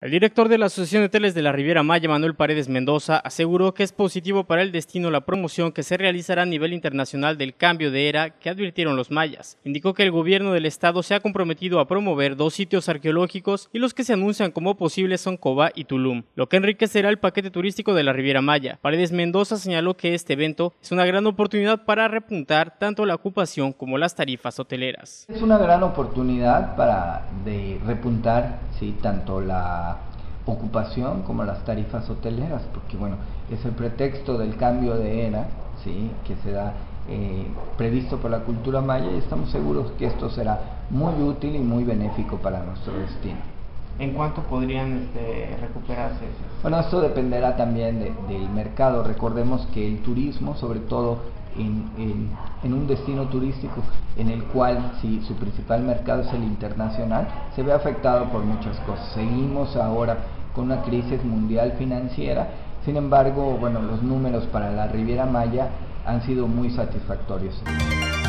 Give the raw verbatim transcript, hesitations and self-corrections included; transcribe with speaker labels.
Speaker 1: El director de la Asociación de Hoteles de la Riviera Maya, Manuel Paredes Mendoza, aseguró que es positivo para el destino la promoción que se realizará a nivel internacional del cambio de era que advirtieron los mayas. Indicó que el gobierno del estado se ha comprometido a promover dos sitios arqueológicos y los que se anuncian como posibles son Cobá y Tulum, lo que enriquecerá el paquete turístico de la Riviera Maya. Paredes Mendoza señaló que este evento es una gran oportunidad para repuntar tanto la ocupación como las tarifas hoteleras.
Speaker 2: Es una gran oportunidad para de repuntar, sí, tanto la ocupación como las tarifas hoteleras, porque bueno, es el pretexto del cambio de era, sí, que se da eh, previsto por la cultura maya, y estamos seguros que esto será muy útil y muy benéfico para nuestro destino.
Speaker 3: ¿En cuánto podrían este, recuperarse?
Speaker 2: Bueno, esto dependerá también de, del mercado. Recordemos que el turismo, sobre todo en, en, en un destino turístico en el cual si su principal mercado es el internacional, se ve afectado por muchas cosas. Seguimos ahora con una crisis mundial financiera, sin embargo, bueno, los números para la Riviera Maya han sido muy satisfactorios.